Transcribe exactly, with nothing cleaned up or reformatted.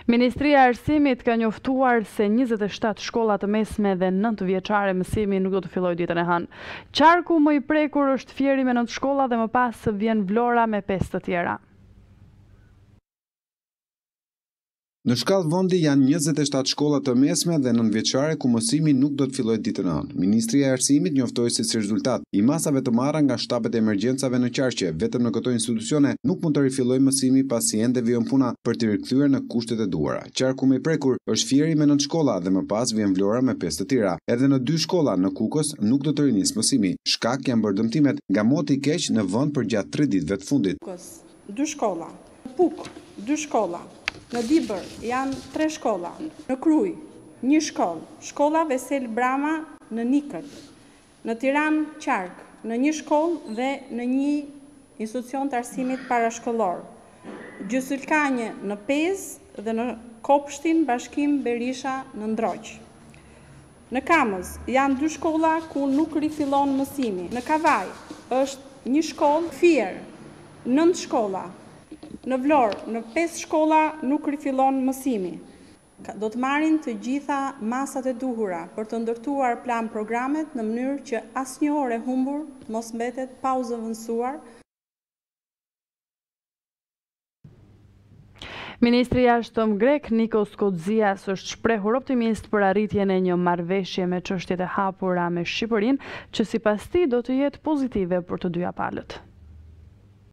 Ministria e Arsimit ka njoftuar se njëzet e shtatë shkolla të mesme dhe nëntë vjeçare mësimi nuk do të fillojë ditën e hënë. Qarku më i prekur është Fieri me nëntë shkolla dhe më pas vjen Vlora me pesë të tjera. Në shkallë vendi janë njëzet e shtatë shkolla të mesme dhe nëntëvjeçare ku mësimi nuk do të fillojë ditën e hënë. Ministria e Arsimit njoftoi se si rezultat i masave të marra nga shtabet e emergjencave në Qarqe, vetëm në këto institucione nuk mund të rifillojë mësimi pasi ende vjen puna për të rikthyer në kushtet e duhura. Qarku më i prekur është Fieri me nëntë shkolla dhe më pas vjen Vlora me pesë të tjera. Edhe në dy shkolla në Kukës nuk do të rinis mësimi. Shkak janë bërë dëmtimet nga moti i keq në vend për gjatë tre ditëve të fundit. Kukës, dy shkolla. Puk, dy shkolla. Në Dibër janë tre shkolla, në Kruj, një shkollë, shkolla Vesel Brama në Nikët, në Tiranë Qark, në një shkollë dhe në një institucion të arsimit parashkollor, Gjysylkanje në Pezë dhe në Kopshtin Bashkim Berisha në Ndroq. Në Kamës janë dy shkolla ku nuk rifillon mësimi. Në Kavaj është një shkollë, Fier, nëntë shkolla. Në Vlorë, në pesë shkolla nuk rifillon mësimi. Do të marrin të gjitha masat e duhura për të ndërtuar plan programet në mënyrë që asnjë orë e humbur mos mbetet pa u zëvendësuar. Ministri i Jashtëm grek Nikos Kodzias është shprehur optimist për arritjen e një marrëveshje me çështjet e hapura me Shqipërinë, që sipas tij do të jetë pozitive për të dyja palët.